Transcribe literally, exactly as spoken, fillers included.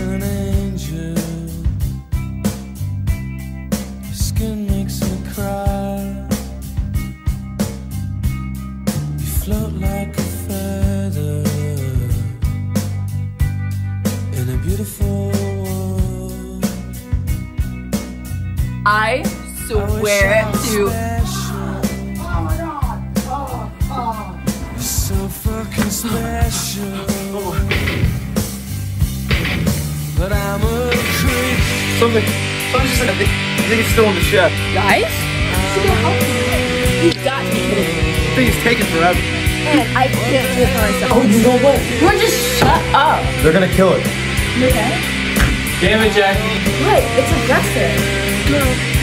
an angel. Your skin makes me cry. You float like a feather in a beautiful world. I swear to. Oh my god! Oh, oh. You're so fucking special. But I'm a creep. Something. Something just said, I think, I think it's still in the shed. Guys? She can help me. You got to be kidding me. I think it's taking forever. And I can't do it for myself. Oh, you know what? We're just shut up. They're gonna kill it. You okay? Damn it, Jackie. What? It's aggressive. No.